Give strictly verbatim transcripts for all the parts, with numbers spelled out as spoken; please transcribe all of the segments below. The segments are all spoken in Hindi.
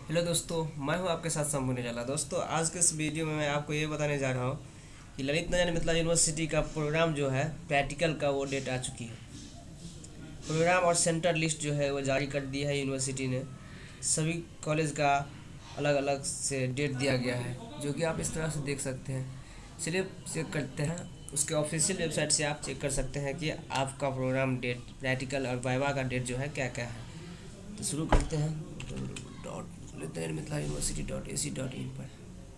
हेलो दोस्तों, मैं हूं आपके साथ शंभू निराला। दोस्तों, आज के इस वीडियो में मैं आपको ये बताने जा रहा हूं कि ललित नारायण मिथिला यूनिवर्सिटी का प्रोग्राम जो है प्रैक्टिकल का वो डेट आ चुकी है। प्रोग्राम और सेंटर लिस्ट जो है वो जारी कर दी है यूनिवर्सिटी ने। सभी कॉलेज का अलग अलग से डेट दिया गया है, जो कि आप इस तरह से देख सकते हैं। चलिए चेक करते हैं। उसके ऑफिशियल वेबसाइट से आप चेक कर सकते हैं कि आपका प्रोग्राम डेट, प्रैक्टिकल और वाइवा का डेट जो है क्या क्या है। तो शुरू करते हैं dot Lalit Mithila university dot A C dot in पर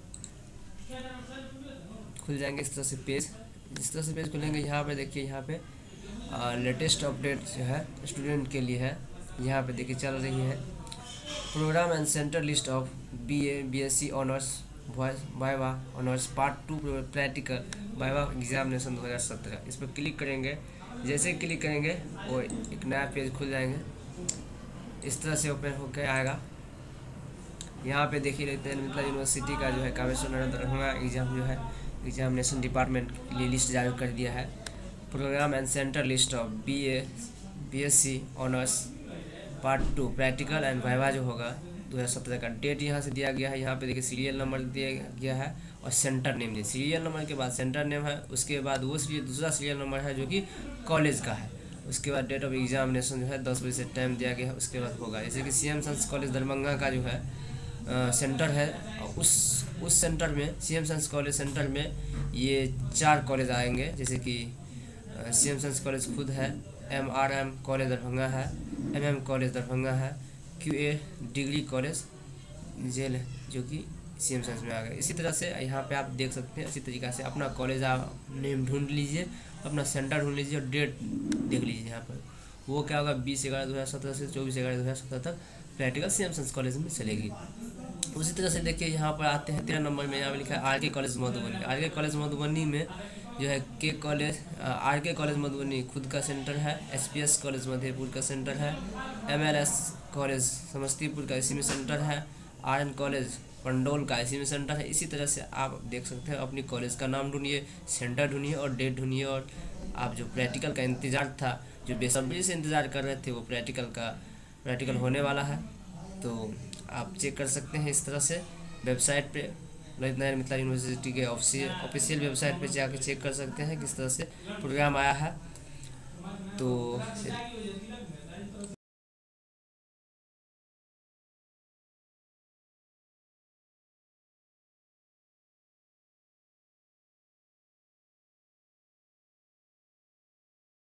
खुल जाएंगे इस तरह से पेज। जिस तरह से पेज खुलेंगे, यहाँ पे देखिए, यहाँ पे लेटेस्ट अपडेट जो है स्टूडेंट के लिए है। यहाँ पे देखिए चल रही है programme and centre list of B A B S C honours viva honours part two practical viva examination दो हज़ार सत्रह। इस पर क्लिक करेंगे। जैसे क्लिक करेंगे वो एक नया पेज खुल जाएंगे। इस तरह से ओपन होकर आएगा। यहाँ पे देखिए रहते हैं मिथिला यूनिवर्सिटी का जो है कामेश्वर नरेंद्र दरभंगा एग्जाम जो है एग्जामिनेशन डिपार्टमेंट के लिए लिस्ट जारी कर दिया है। Programme and centre list of B A B S C honours part two practical and viva जो होगा दो हज़ार सत्रह का डेट यहाँ से दिया गया है। यहाँ पे देखिए सीरियल नंबर दिया गया है और सेंटर नेम दिया। सीरियल नंबर के बाद सेंटर नेम है, उसके बाद वो सीरियल दूसरा सीरियल नंबर है जो कि कॉलेज का है। उसके बाद डेट ऑफ एग्जामिनेशन जो है दस बजे से टाइम दिया गया है। उसके बाद होगा जैसे कि C M science college Darbhanga का जो है आ, सेंटर है। उस उस सेंटर में C M science college centre में ये चार कॉलेज आएंगे, जैसे कि सी एम साइंस कॉलेज खुद है, M R M college Darbhanga है, एम एम कॉलेज दरभंगा है, क्यू ए डिग्री कॉलेज जेल है जो कि सी एम साइंस में आ गए। इसी तरह से यहाँ पे आप देख सकते हैं। इसी तरीक़ा से अपना कॉलेज आप नेम ढूंढ लीजिए, अपना सेंटर ढूंढ लीजिए और डेट देख लीजिए। यहाँ पर वो क्या होगा, बीस ग्यारह दो हज़ार सत्रह से चौबीस ग्यारह दो हज़ार सत्रह तक practical C M science college में चलेगी। उसी तरह से देखिए यहाँ पर आते हैं तेरह नंबर में। यहाँ पर लिखा है R K college Madhubani. R K college Madhubani में जो है K college R K college Madhubani खुद का सेंटर है। S P S college Madhepur का सेंटर है। M L S college Samastipur का इसी में सेंटर है। आर एन कॉलेज पंडोल का इसी में सेंटर है। इसी तरह से आप देख सकते हैं। अपनी कॉलेज का नाम ढूंढिए, सेंटर ढूंढिए और डेट ढूंढिए। और आप जो प्रैक्टिकल का इंतज़ार था, जो बेसब्री से इंतज़ार कर रहे थे, वो प्रैक्टिकल का प्रैक्टिकल होने वाला है। तो आप चेक कर सकते हैं इस तरह से वेबसाइट पे, ललित नारायण मिथिला यूनिवर्सिटी के ऑफिशियल ऑफिशियल वेबसाइट पे जाकर चेक कर सकते हैं किस तरह से प्रोग्राम आया है।